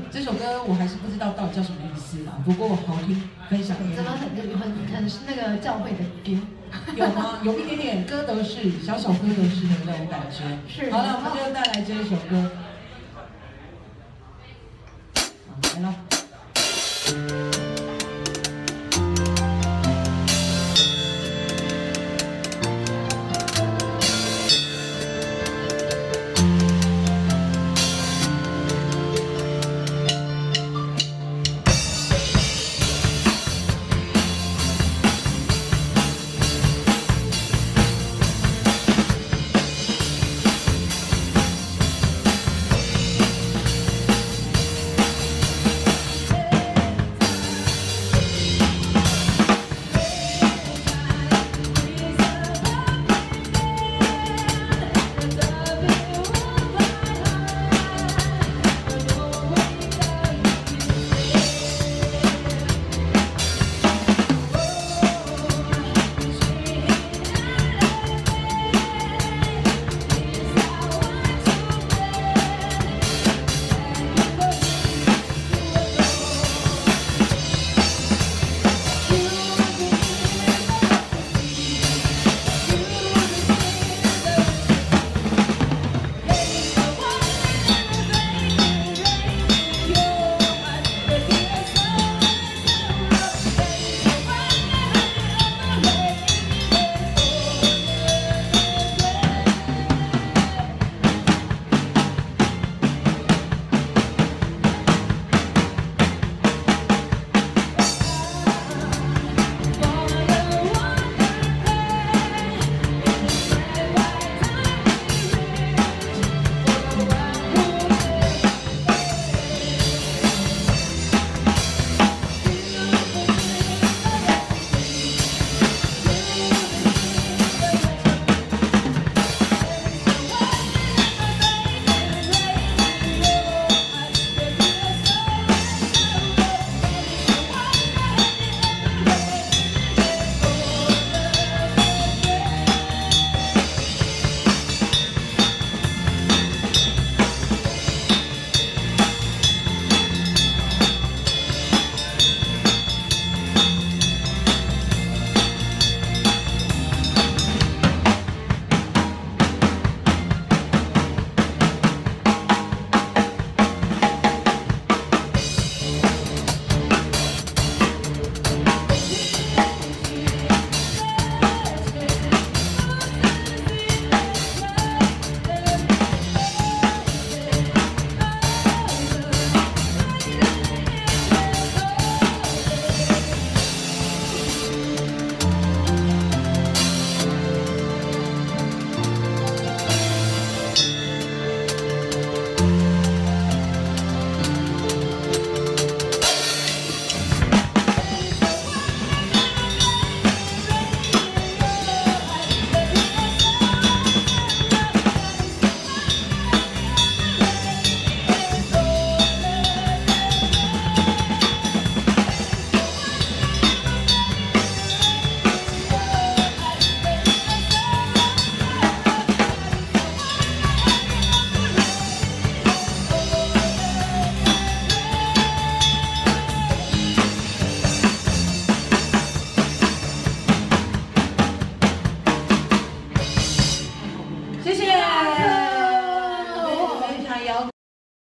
这首歌我还是不知道到底叫什么意思啦，不过好听，分享给你。 怎么很那个教会的歌？ 有吗？有一点点歌德式，小歌德式的那种感觉。 是。 好了，我们就带来这一首歌。好，来了。